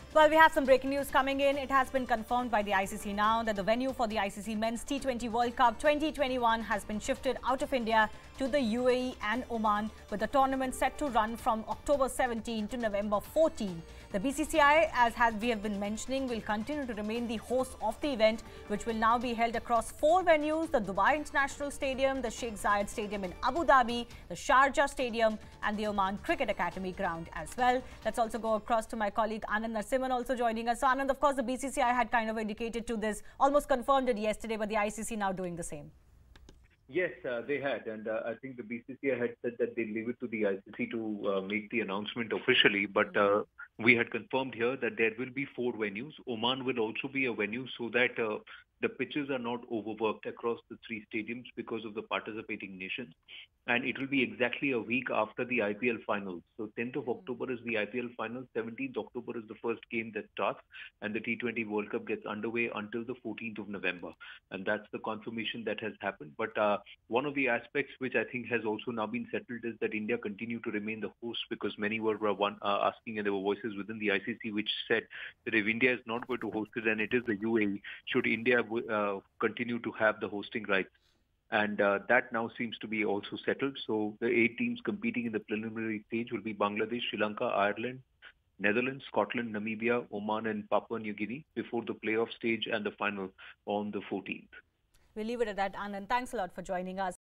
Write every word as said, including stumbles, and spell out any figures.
Well, we have some breaking news coming in. It has been confirmed by the I C C now that the venue for the I C C Men's T twenty World Cup twenty twenty-one has been shifted out of India to the U A E and Oman, with the tournament set to run from October seventeenth to November fourteenth. The B C C I, as has we have been mentioning, will continue to remain the host of the event, which will now be held across four venues: the Dubai International Stadium, the Sheikh Zayed Stadium in Abu Dhabi, the Sharjah Stadium and the Oman Cricket Academy ground as well. Let's also go across to my colleague Anand Narasimhan, also joining us. So Anand, of course, the B C C I had kind of indicated to this, almost confirmed it yesterday, but the I C C now doing the same. Yes, uh, they had, and uh, I think the B C C I had said that they leave it to the I C C to uh, make the announcement officially, but uh, we had confirmed here that there will be four venues. Oman will also be a venue, so that uh, the pitches are not overworked across the three stadiums because of the participating nations. And it will be exactly a week after the I P L finals. So tenth of October is the I P L final, seventeenth October is the first game that starts, and the T twenty World Cup gets underway until the fourteenth of November. And that's the confirmation that has happened. But uh, one of the aspects which I think has also now been settled is that India continue to remain the host, because many were uh, one, uh, asking, and there were voices within the I C C which said that if India is not going to host it and it is the U A E, should India uh, continue to have the hosting rights? And uh, that now seems to be also settled. So the eight teams competing in the preliminary stage will be Bangladesh, Sri Lanka, Ireland, Netherlands, Scotland, Namibia, Oman and Papua New Guinea, before the playoff stage and the final on the fourteenth. We'll leave it at that, Anand. Thanks a lot for joining us.